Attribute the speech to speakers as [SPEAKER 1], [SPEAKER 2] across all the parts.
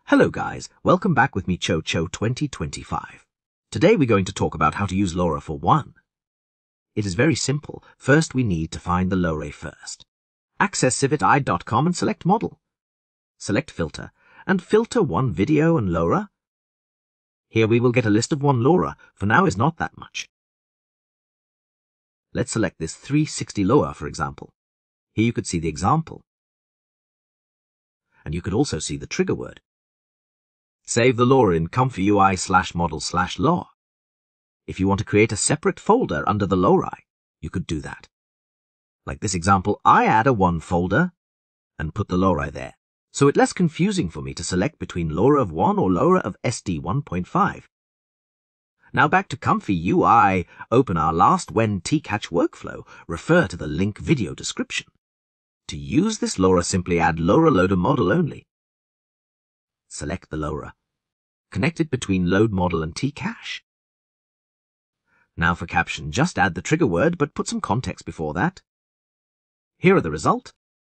[SPEAKER 1] Hello guys, welcome back with me Cho 2025. Today we're going to talk about how to use LoRA for WAN. It is very simple. First we need to find the LoRA first. Access civitai.com and select Model. Select Filter, and filter WAN Video and LoRA. Here we will get a list of WAN LoRA, for now is not that much. Let's select this 360 LoRA for example. Here you could see the example. And you could also see the trigger word. Save the LoRA in ComfyUI/model/LoRA. If you want to create a separate folder under the LoRA, you could do that. Like this example, I add a WAN folder and put the LoRA there, so it's less confusing for me to select between LoRA of WAN or LoRA of SD 1.5. Now back to ComfyUI, open our last WAN T-catch workflow, refer to the link video description. To use this LoRA, simply add LoRA loader model only. Select the LoRA. Connect it between load model and T-cache. Now for caption, just add the trigger word, but put some context before that. Here are the result.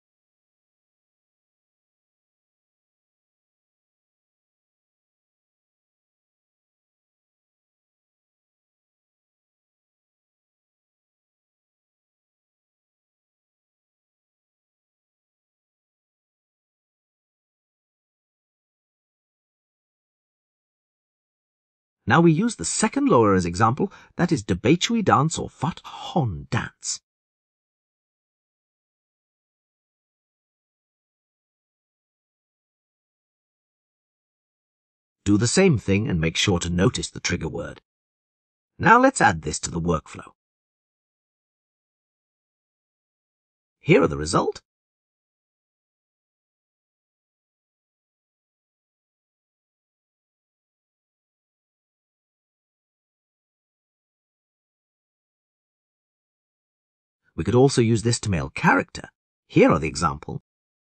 [SPEAKER 1] Now we use the second LoRA as example, that is Debachui dance or Fat Hon dance. Do the same thing and make sure to notice the trigger word. Now let's add this to the workflow. Here are the result. We could also use this to mail character. Here are the example.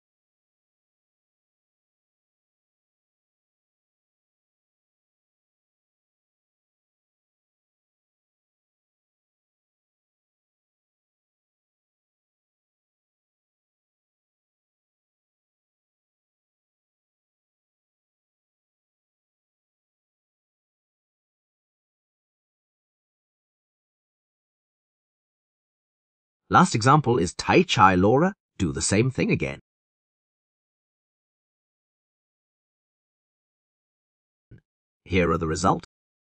[SPEAKER 1] Last example is Tai Chai LoRA. Do the same thing again. Here are the result.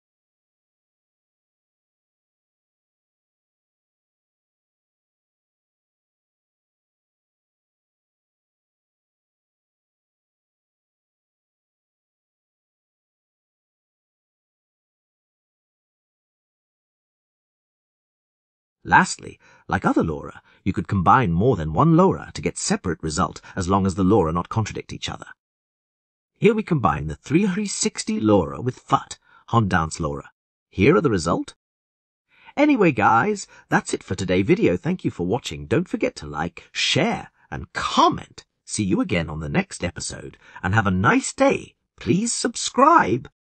[SPEAKER 1] Lastly, like other LoRA, you could combine more than one LoRA to get separate result as long as the LoRA not contradict each other. Here we combine the 360 LoRA with FUT, Hon Dance LoRA. Here are the result. Anyway guys, that's it for today's video. Thank you for watching. Don't forget to like, share and comment. See you again on the next episode and have a nice day. Please subscribe.